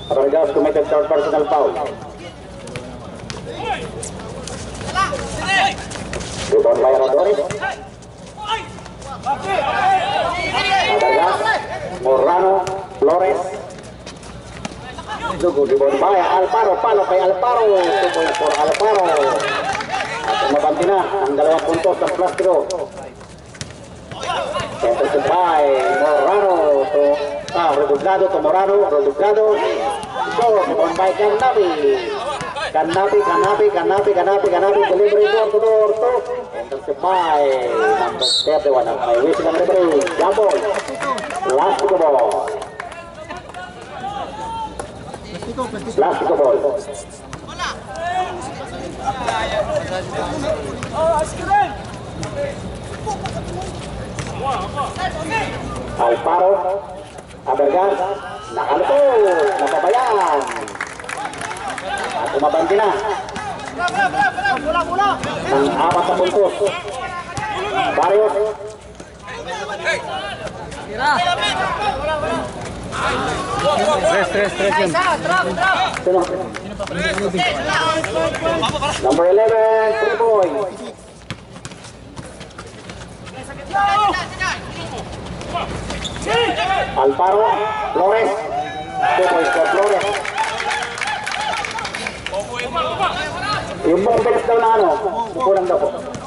Fabregas committed third personal foul. Rebound by Rodores. Fabregas, Morano, Flores. Rebound by Alparo, palo kay Alparo. 2 points for Alparo. At mabanti na ang 2 puntos ng Plastro. Intercepted by Morano to Reduglado to Morano, Reduglado. So, rebound by Canapi. Canapi, delivery door to intercepted by number 31. Ang may wishing ang referee, Jambol. Plástico ball. Plástico ball. Alparo, Fabregas, nakaluto, napabayan. At umabanti na ng 4 na puntos. Barrios. Tres yun. Number 11, 3 points. Alparo, Flores, 2 points for Flores. Yung buong bilis daw na kulang daw po.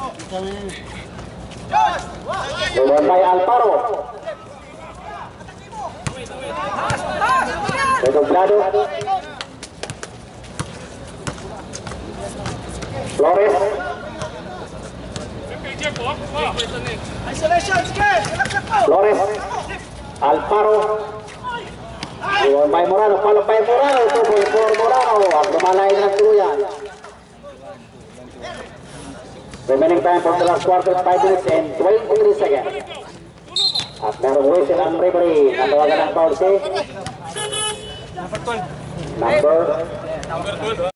Rebound by Alparo. Reduglado. Flores. Flores. Alparo. Rebound by Morano. Palo by Morano. 2 points for Morano. At lumalain ng tuluyan. Remaining time for the last quarter, 5 minutes and 23 seconds. At merong whistle ang referee. Natawagan ng foul si number 12.